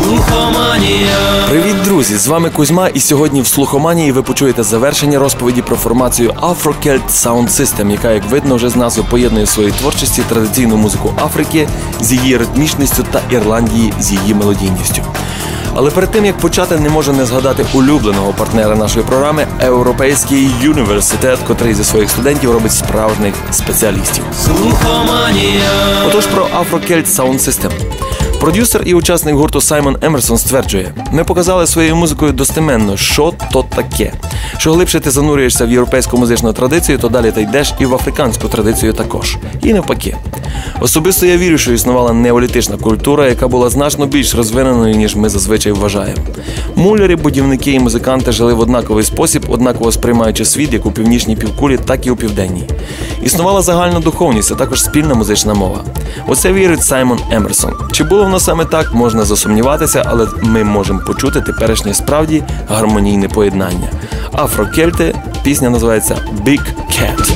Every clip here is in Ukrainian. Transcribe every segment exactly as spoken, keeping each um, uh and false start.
Слухоманія. Привіт, друзі! З вами Кузьма, і сьогодні в Слухоманії ви почуєте завершення розповіді про формацію Afro-Celt Sound System, яка, як видно вже з назви, поєднує в своїй творчості традиційну музику Африки з її ритмічністю та Ірландії з її мелодійністю. Але перед тим, як почати, не можу не згадати улюбленого партнера нашої програми – Європейський університет, котрий зі своїх студентів робить справжніх спеціалістів. Слухоманія. Отож про Afro-Celt Sound System. Продюсер і учасник гурту Саймон Емерсон стверджує: «Ми показали своєю музикою достеменно, що то таке. Що глибше ти занурюєшся в європейську музичну традицію, то далі ти йдеш і в африканську традицію також. І навпаки. Особисто я вірю, що існувала неолітична культура, яка була значно більш розвиненою, ніж ми зазвичай вважаємо. Мулярі, будівники і музиканти жили в однаковий спосіб, однаково сприймаючи світ як у північній півкулі, так і у південній. Існувала загальна духовність, а також спільна музична мова. Оце вірить Саймон Емерсон. Чи було воно саме так, можна засумніватися, але ми можемо почути теперішнє справді гармонійне поєднання. Афро-Кельти, пісня називається «Big Cat».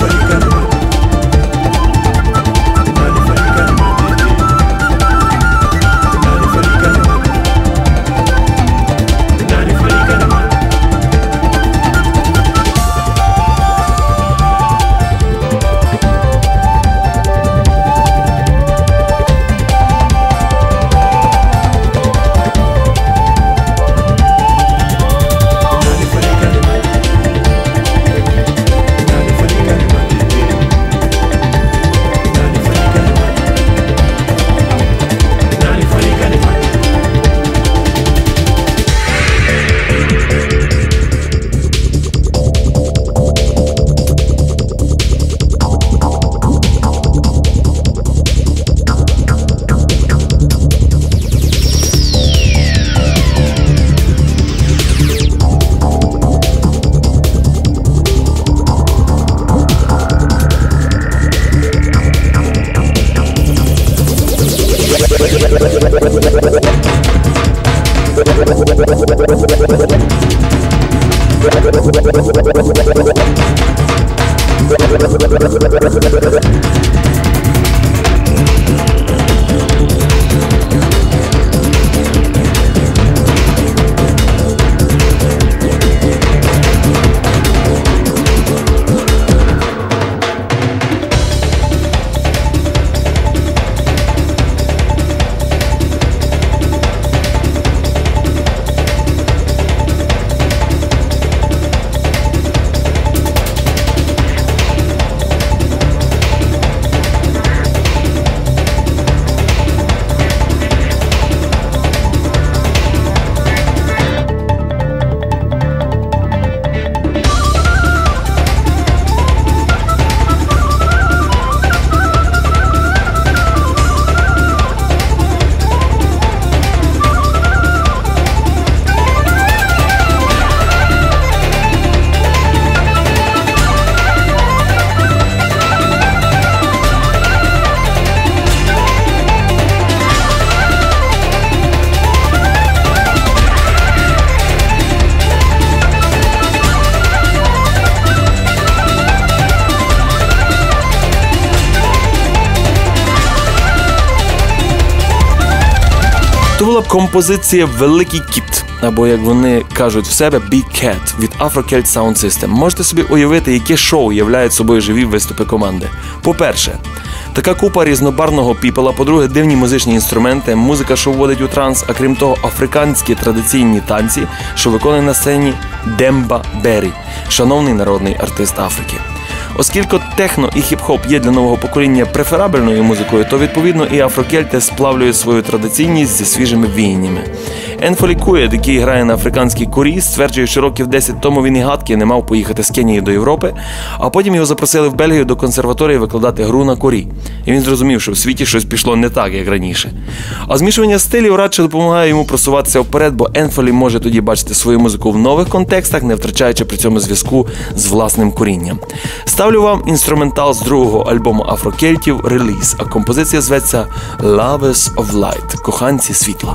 То була б композиція «Великий кіт», або, як вони кажуть в себе, «Big Cat» від Afro-Celt Sound System. Можете собі уявити, яке шоу являють собою живі виступи команди. По-перше, така купа різнобарвного піпела, по-друге, дивні музичні інструменти, музика, що вводить у транс, а крім того, африканські традиційні танці, що виконує на сцені Демба Беррі, шановний народний артист Африки. Оскільки техно і хіп-хоп є для нового покоління преферабельною музикою, то, відповідно, і афрокельти сплавлюють свою традиційність зі свіжими віяннями. Енфолі Куєд, який грає на африканській корі, стверджує, що років десять тому він і гадки не мав поїхати з Кенії до Європи, а потім його запросили в Бельгію до консерваторії викладати гру на корі. І він зрозумів, що в світі щось пішло не так, як раніше. А змішування стилів радше допомагає йому просуватися вперед, бо Енфолі може тоді бачити свою музику в нових контекстах, не втрачаючи при цьому зв'язку з власним корінням. Ставлю вам інструментал з другого альбому афрокельтів «Реліз», а композиція зветься «Lovers of Light» – «Коханці світла».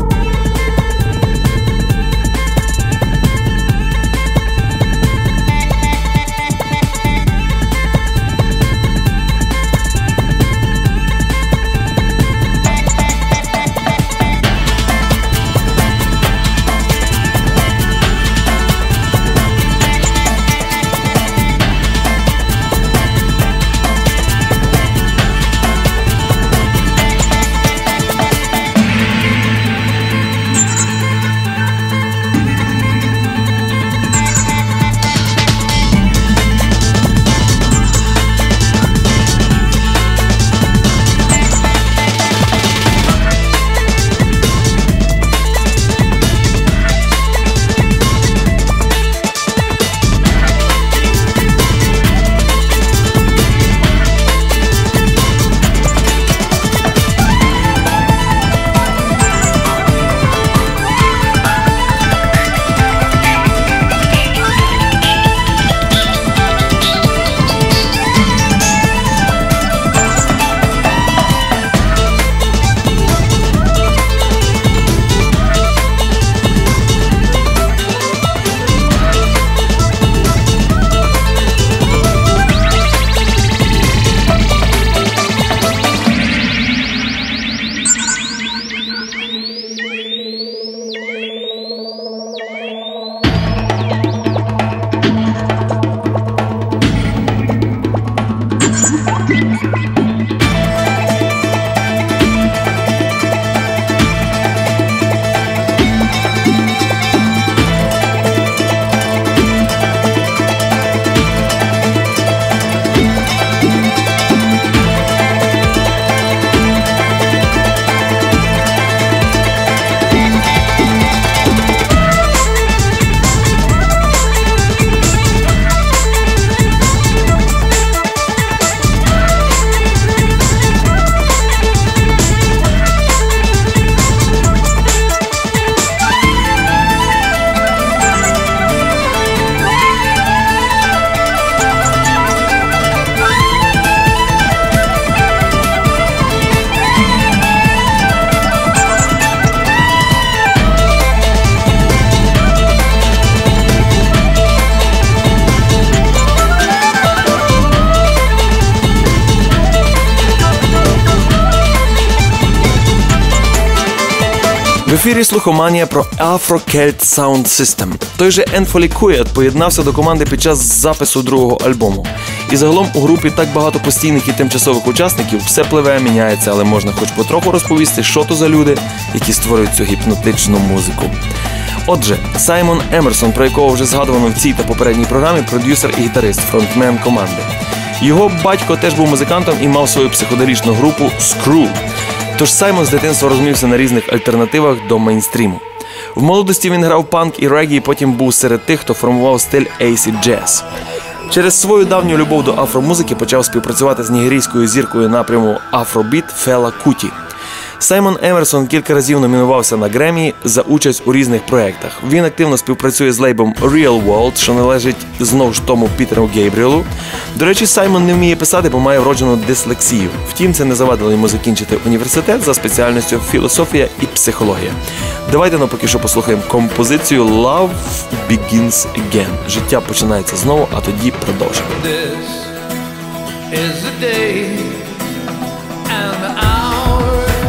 В ефірі слухоманія про Afro Celt Sound System. Той же Enfoli Kuyat поєднався до команди під час запису другого альбому. І загалом у групі так багато постійних і тимчасових учасників, все пливе, міняється, але можна хоч потроху розповісти, що то за люди, які створюють цю гіпнотичну музику. Отже, Саймон Емерсон, про якого вже згадувано в цій та попередній програмі, продюсер і гітарист, фронтмен команди. Його батько теж був музикантом і мав свою психоделічну групу Screw. Тож Саймон з дитинства розумівся на різних альтернативах до мейнстріму. В молодості він грав панк і регі, і потім був серед тих, хто формував стиль acid jazz. Через свою давню любов до афромузики почав співпрацювати з нігерійською зіркою напряму Afrobeat Фела Куті. Саймон Емерсон кілька разів номінувався на Греммі за участь у різних проєктах. Він активно співпрацює з лейблом Real World, що належить знову ж тому Пітеру Гейбріелу. До речі, Саймон не вміє писати, бо має вроджену дислексію. Втім, це не завадило йому закінчити університет за спеціальністю філософія і психологія. Давайте ну поки що послухаємо композицію Love Begins Again. Життя починається знову, а тоді продовжимо. This is the day and the hour,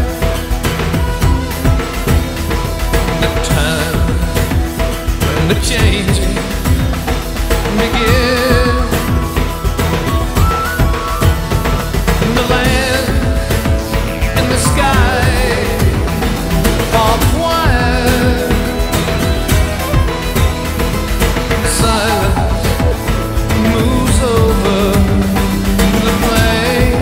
the time when the change begins. The land and the sky are quiet. Silence moves over the plain.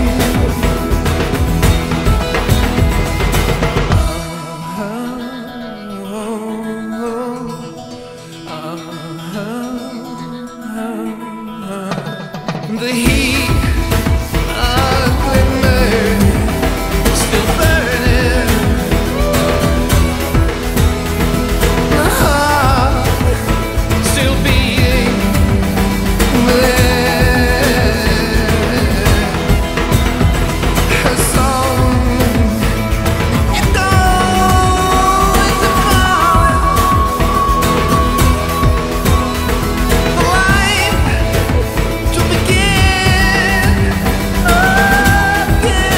The heat of glimmer still burning. The heart still beating there. Her song echoes the power. Life to begin again.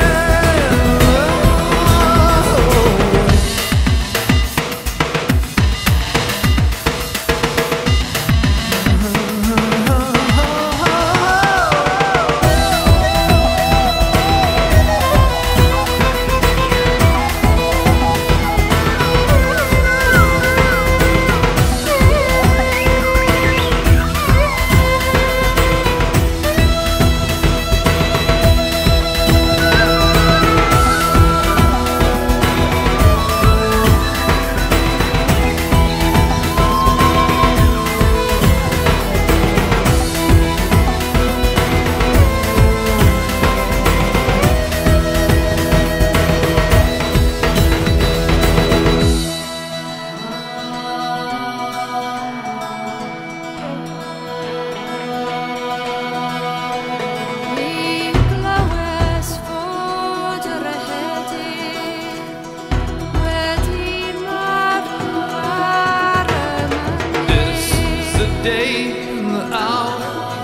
This is the day and the hour,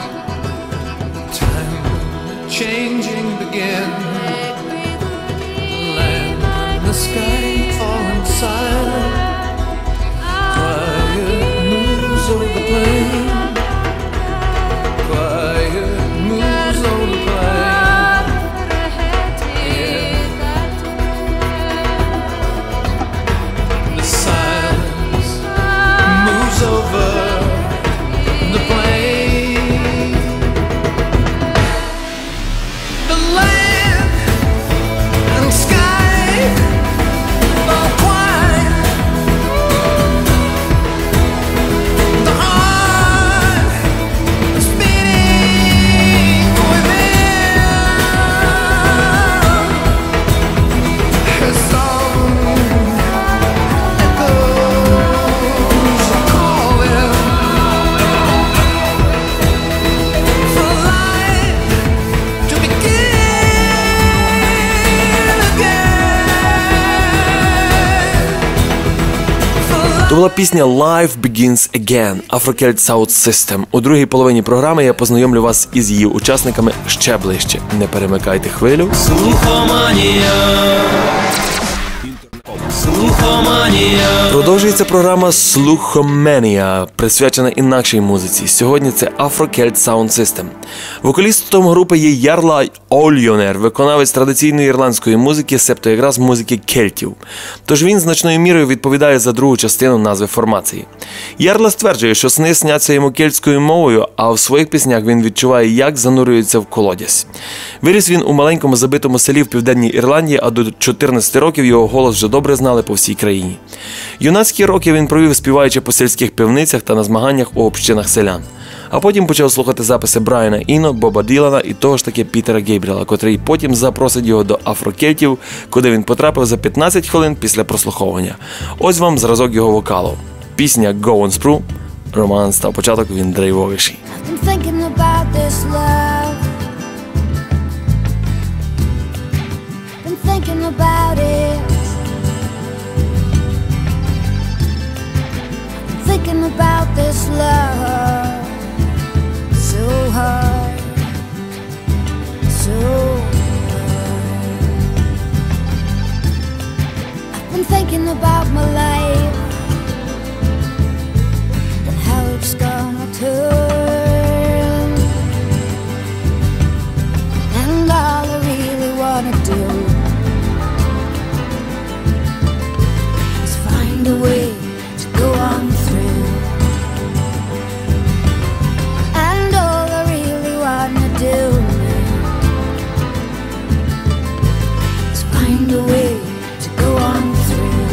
time changing begin. Land and the sky falling silent. Quiet moves over the plain. Quiet moves over the plain. The silence moves over the plain. The land and sky are quiet. The heart is beating within. Her song echoes a calling for life to begin again. For То була пісня Life Begins Again Afro Celt Sound System. У другій половині програми я познайомлю вас із її учасниками ще ближче. Не перемикайте хвилю. Слухоманія. Слухоманія. Продовжується програма «Слухоменія», присвячена інакшій музиці. Сьогодні це Afro-Celt Sound System. Вокалістом групи є Ярла Ольйонер, виконавець традиційної ірландської музики, себто якраз музики кельтів. Тож він значною мірою відповідає за другу частину назви формації. Ярла стверджує, що сни сняться йому кельтською мовою, а в своїх піснях він відчуває, як занурюється в колодязь. Виріс він у маленькому забитому селі в Південній Ірландії, а до чотирнадцяти років його голос вже добре знали по всій країні. Юнацькі роки він провів, співаючи по сільських пивницях та на змаганнях у общинах селян. А потім почав слухати записи Брайана Іно, Боба Ділана і того ж таки Пітера Гейбріела, котрий потім запросить його до Афрокельтів, куди він потрапив за п'ятнадцять хвилин після прослуховування. Ось вам зразок його вокалу. Пісня «Go on Sprue», роман став початок, він драйвовіший. Thinking about this love, so hard, so hard. I've been thinking about my life and how it's gonna turn, and all I really wanna do is find a way to go on through. And all I really wanna do now is find a way to go on through.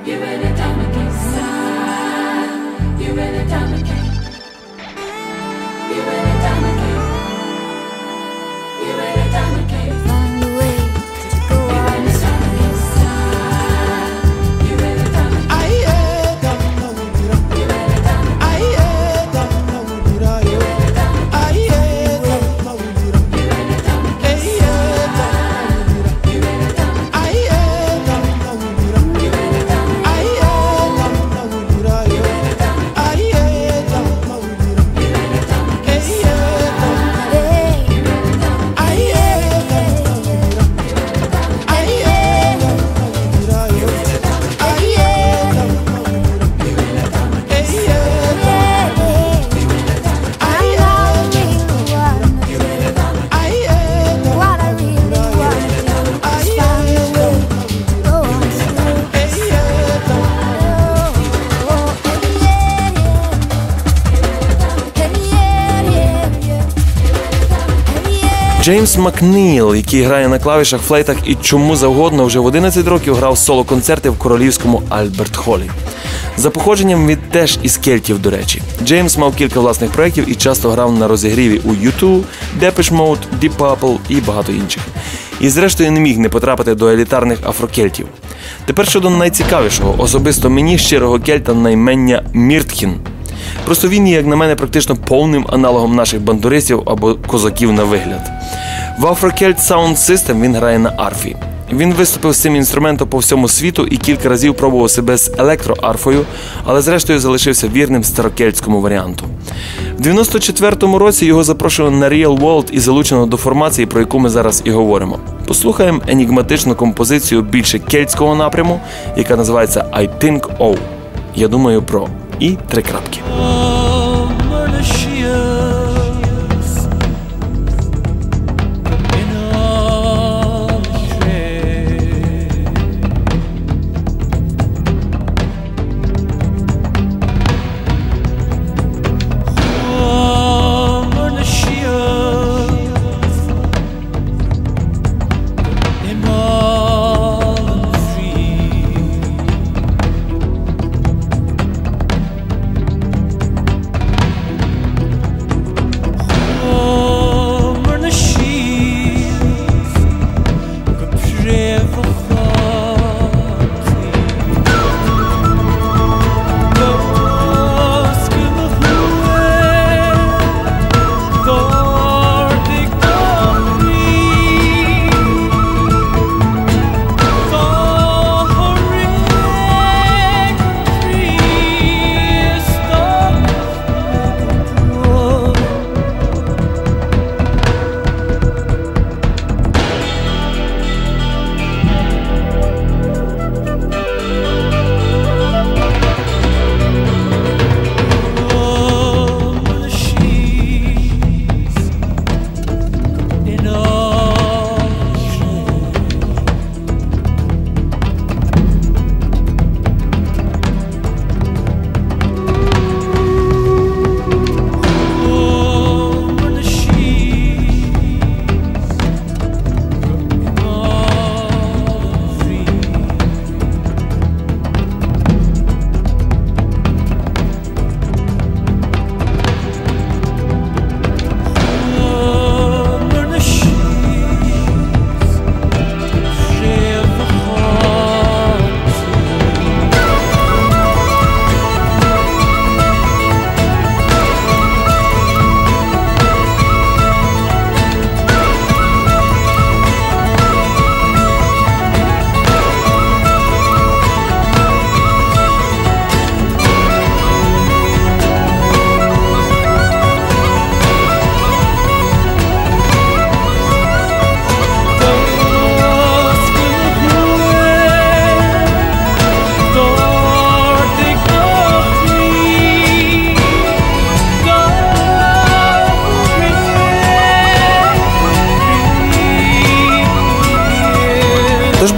Джеймс Макніл, який грає на клавішах, флейтах і чому завгодно, вже в одинадцять років грав соло-концерти в королівському Альберт-Холі. За походженням він теж із кельтів, до речі. Джеймс мав кілька власних проєктів і часто грав на розігріві у ю ту, Depeche Mode, Deep Purple і багато інших. І зрештою не міг не потрапити до елітарних афрокельтів. Тепер щодо найцікавішого, особисто мені, щирого кельта на ім'я Міртхін. Просто він є, як на мене, практично повним аналогом наших бандуристів або козаків на вигляд. В Afro-Celt Sound System він грає на арфі. Він виступив з цим інструментом по всьому світу і кілька разів пробував себе з електроарфою, але зрештою залишився вірним старокельтському варіанту. В дев'яносто четвертому році його запрошували на Real World і залучено до формації, про яку ми зараз і говоримо. Послухаємо енігматичну композицію більше кельтського напряму, яка називається I Think Oh. Я думаю про і три крапки.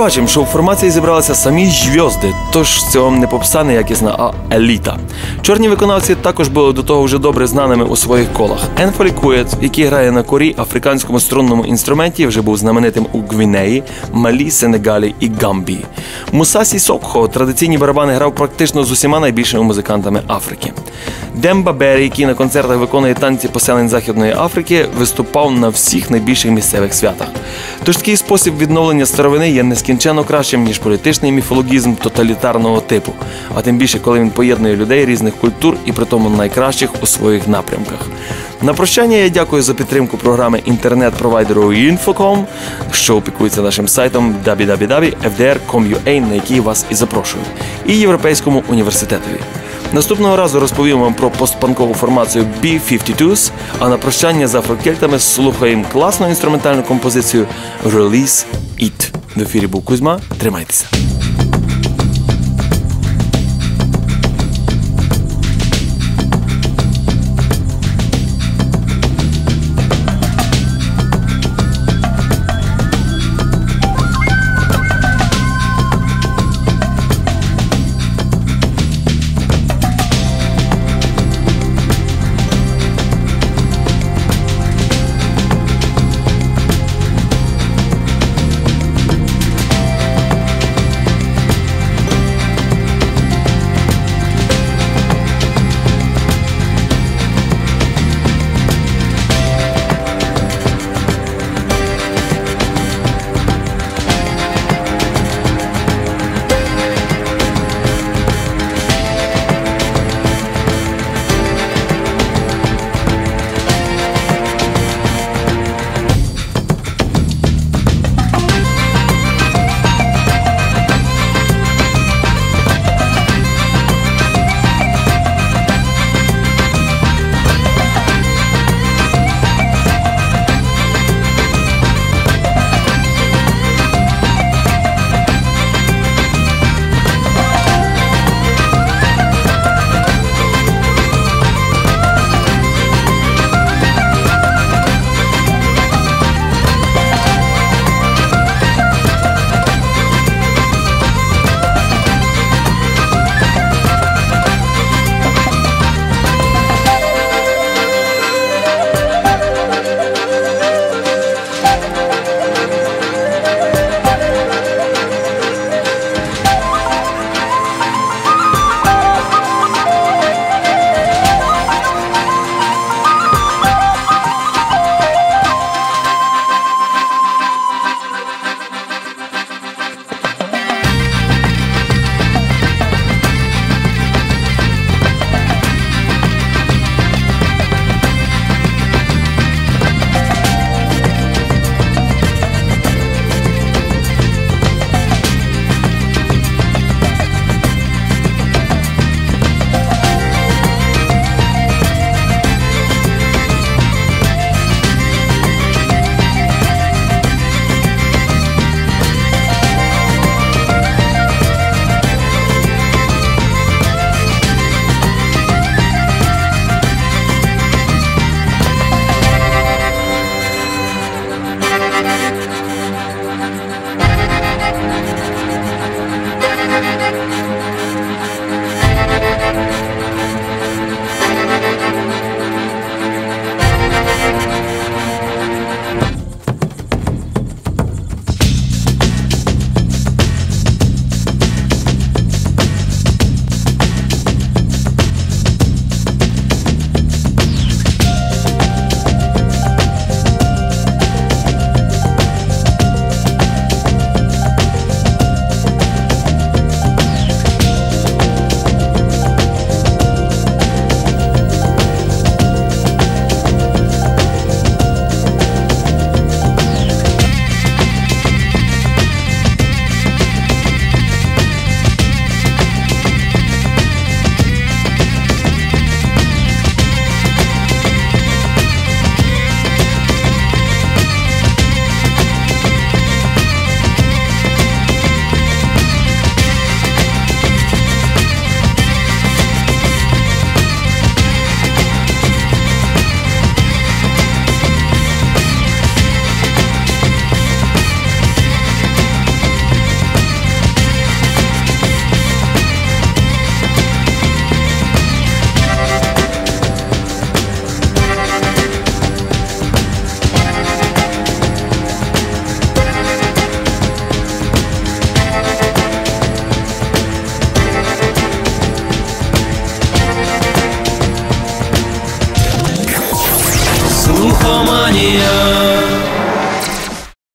бачимо, що у формації зібралися самі зв'язди, тож це вам не попса неякісна, а еліта. Чорні виконавці також були до того вже добре знаними у своїх колах. Енфолі Кует, який грає на корі, африканському струнному інструменті, вже був знаменитим у Гвінеї, Малі, Сенегалі і Гамбії. Муса Сісокхо традиційні барабани грав практично з усіма найбільшими музикантами Африки. Демба Бері, який на концертах виконує танці поселень Західної Африки, виступав на всіх найбільших місцевих святах. Тож такий спосіб відновлення старовини є нескінченно кращим, ніж політичний міфологізм тоталітарного типу, а тим більше, коли він поєднує людей різних культур і притому найкращих у своїх напрямках. На прощання я дякую за підтримку програми інтернет-провайдеру Infocom, що опікується нашим сайтом дабл ю дабл ю дабл ю крапка еф ді ар крапка ком крапка ю а, на який вас і запрошую, і Європейському університетові. Наступного разу розповім вам про постпанкову формацію бі п'ятдесят два, а на прощання з афрокельтами слухаємо класну інструментальну композицію «Release It». В ефірі був Кузьма. Тримайтеся.